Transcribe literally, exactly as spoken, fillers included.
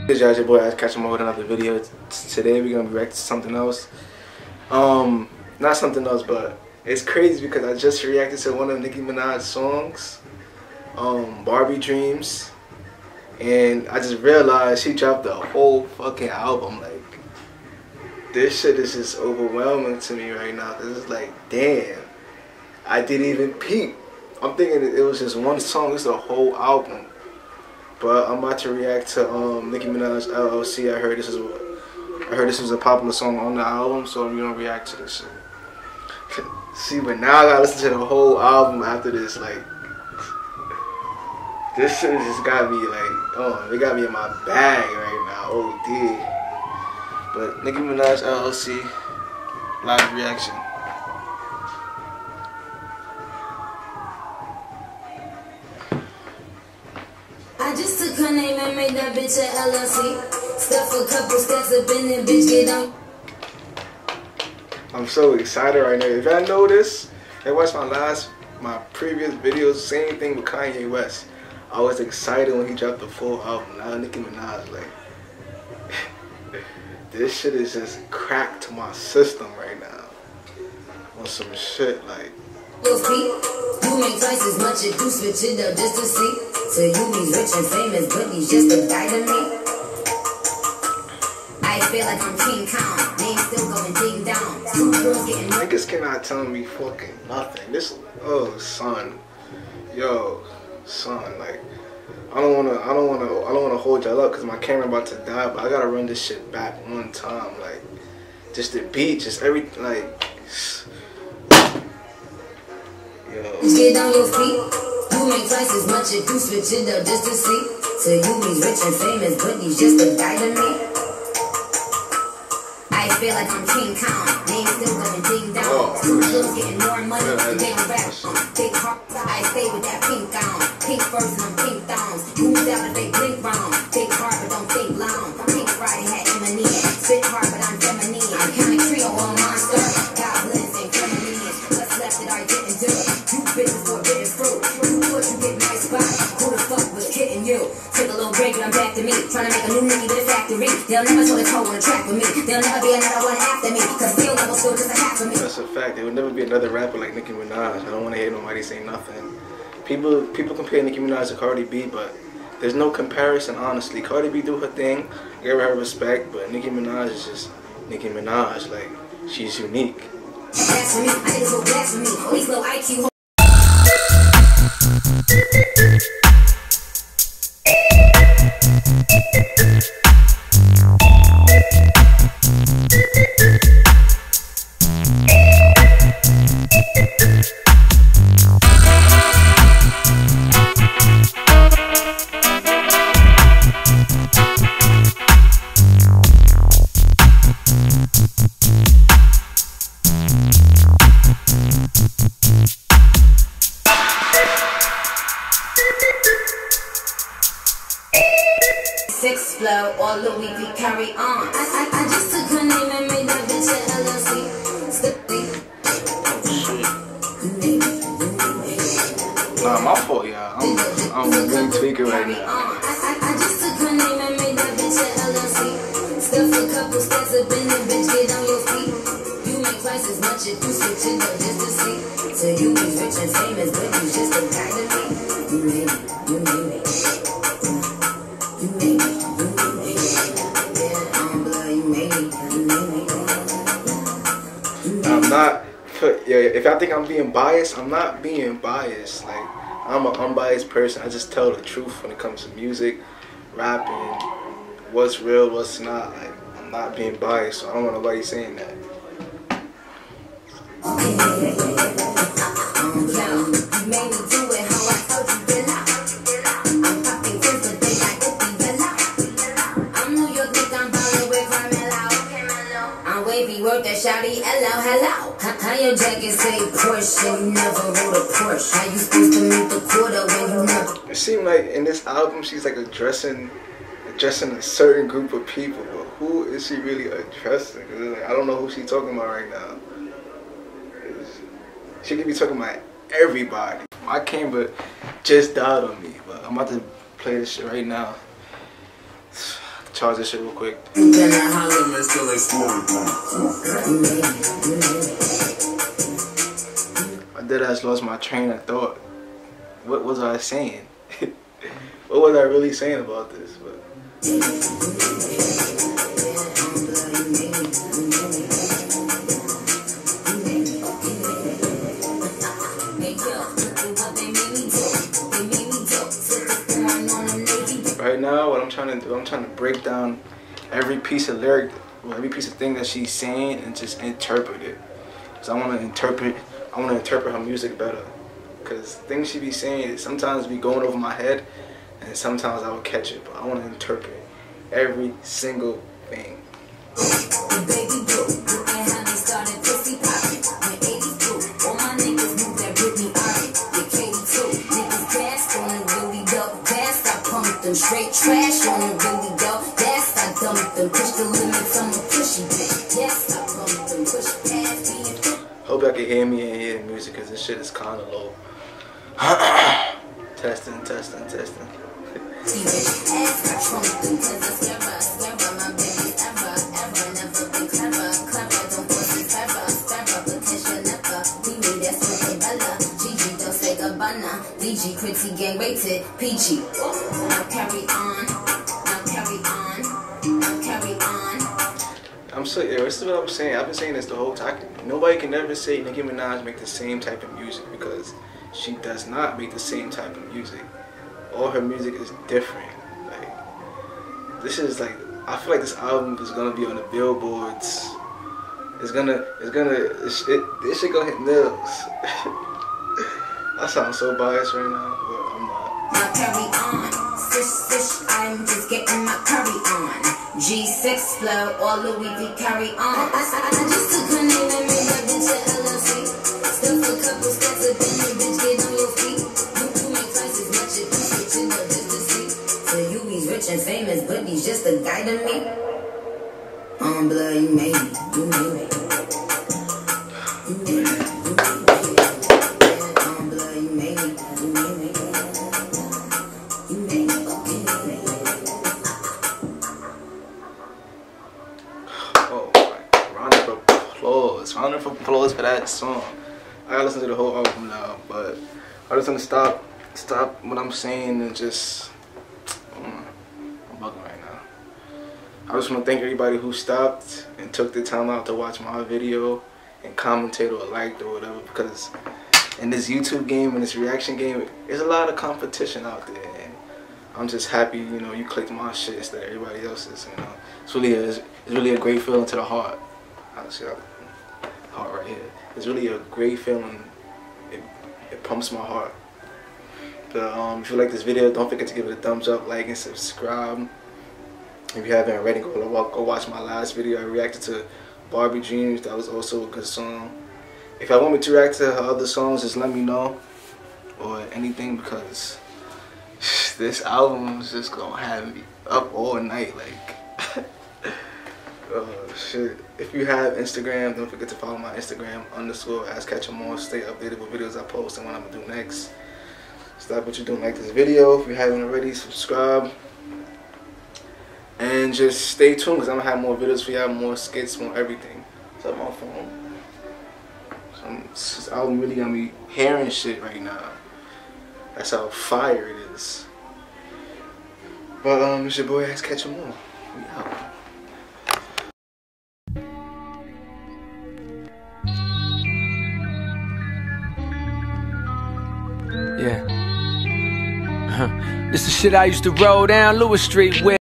This is your boy, I catch him with another video. Today we're gonna be reacting to something else. Um, not something else, but it's crazy because I just reacted to one of Nicki Minaj's songs, um, Barbie Dreams, and I just realized she dropped a whole fucking album. Like, this shit is just overwhelming to me right now. This is like, damn, I didn't even peep. I'm thinking it was just one song. This is a whole album. But I'm about to react to um, Nicki Minaj L L C. I heard this is I heard this was a popular song on the album, so I'm gonna react to this shit. See, but now I gotta listen to the whole album after this. Like, this shit just got me like, oh, it got me in my bag right now. O D. But Nicki Minaj L L C live reaction. I just took her name and made that bitch a L L C. Stuff a couple steps up in there, bitch, get on. I'm so excited right now. If y'all know this, and watch my last, my previous videos, same thing with Kanye West. I was excited when he dropped the full album. Now Nicki Minaj, like, this shit is just cracked to my system right now. On some shit, like. Your feet, you make twice as much if you switch it up just to see. So you be rich and famous, but he's just a guy to me. I feel like I'm King Kong, name still going ding down. Two girls getting niggas cannot tell me fucking nothing. This, oh son, yo, son, like, I don't wanna, I don't wanna, I don't wanna hold y'all up because my camera about to die, but I gotta run this shit back one time, like, just the beat, just everything, like. Yo. Get on your feet. You make twice as much if you switch it up just to see. So you be rich and famous, but he's just a guy to me. I feel like I'm King Kong, name still going ding down. Oh, Two girls getting more money than they don't rap. Big heart, I stay with that pink gown. Pink furs and them pink thongs. Moves out if they blink wrong. Big heart, but don't think long. Pink Friday hat Eminem. Spit hard, but I'm feminine. I'm counting trio on monster. Goblins and criminals. What's left that I didn't do? You bitches for bitter fruit. You put you get nice spot. Who the fuck was kidding you? Took a little break, but I'm back to me. Trying to make a new Nicki to the factory. They'll never show the toe on the track with me. They'll never be another one after me. Cause real level still just a half of me. That's a fact. There will never be another rapper like Nicki Minaj. I don't want to hear nobody say nothing. People people compare Nicki Minaj to Cardi B, but there's no comparison, honestly. Cardi B do her thing, give her her respect, but Nicki Minaj is just Nicki Minaj. Like, she's unique. That's for me. I think it's so bad for me. At least low I Q. Six flow, all the week we carry on. I, I, I just took her name and made that bitch a L L C. Nah, my fault, y'all. I'm, I'm really tweaking right now. I, I, I just took her name and made that bitch a L L C. Stuff a couple steps up in the bitch, get on your feet. You make twice as much if you switch it up just to see. So you be rich and famous, but you just a guy to me. You made it, you made it. You made it. I'm not, yeah, if I think I'm being biased, I'm not being biased. Like, I'm an unbiased person. I just tell the truth when it comes to music, rapping, what's real, what's not. Like, I'm not being biased, so I don't want nobody saying that. Work that shawty, hello, hello. How your jacket say Porsche and you never rode a Porsche? How you supposed to meet the quota when you never? It seemed like in this album she's like addressing, addressing a certain group of people, but who is she really addressing? Cause like, I don't know who she's talking about right now. She could be talking about everybody. My camera just died on me, but I'm about to play this shit right now. charge this shit real quick. I did as lost my train of thought. What was I saying? What was I really saying about this? But right now, what I'm trying to do, I'm trying to break down every piece of lyric, well, every piece of thing that she's saying, and just interpret it. Cause I want to interpret, I want to interpret her music better. Cause things she be saying sometimes be going over my head, and sometimes I would catch it. But I want to interpret every single thing. Straight trash on it, really go. Yes, I dumped them, push the limits, I'm a pushy bitch. Yes, I bumped them, push past me. Hope y'all can hear me and hear the music, cause this shit is kinda low. Testing, testing, testing. D G pretty gang rated P G. Now carry on, now carry on, now carry on. I'm so yeah, this is what I'm saying. I've been saying this the whole time. Nobody can never say Nicki Minaj make the same type of music, because she does not make the same type of music. All her music is different. Like, this is like, I feel like this album is gonna be on the billboards. It's gonna, it's gonna, it's, it, this shit gonna hit mills. I sound so biased right now, but I'm not. Now carry on, swish, swish, I'm just getting my curry on. G six flow, all the way we carry on. I, I, I just took her name and made that bitch a L L C. Stuff a couple steps up in the bitch, get on your feet. You, you make twice as much if you switching up just to see. So you he's rich and famous, but he's just a guy to me. On blood, you made it, you made it. You made it. Round of applause for that song. I gotta listen to the whole album now, but I just want to stop, stop what I'm saying and just, mm, I'm bugging right now. I just want to thank everybody who stopped and took the time out to watch my video and commentate or liked or whatever, because in this YouTube game and this reaction game, there's a lot of competition out there, and I'm just happy, you know, you clicked my shit instead of everybody else's. You know, it's really a, it's really a great feeling to the heart. Honestly, heart right here. It's really a great feeling. It, it pumps my heart. But um, if you like this video, don't forget to give it a thumbs up, like, and subscribe. If you haven't already, go, go watch my last video. I reacted to Barbie Dreams. That was also a good song. If I want me to react to her other songs, just let me know, or anything, because this album is just gonna have me up all night. Like, oh shit. If you have Instagram, don't forget to follow my Instagram underscore Ask Catch 'em All. Stay updated with videos I post and what I'm gonna do next. Stop what you're doing, like this video. If you haven't already, subscribe. And just stay tuned, because I'm gonna have more videos for y'all, more skits, more everything. What's up, my phone? So this album really got me hearing shit right now. That's how fire it is. But um, it's your boy Ask Catch 'em All. We out. Yeah. Uh-huh. This is shit I used to roll down Lewis Street with.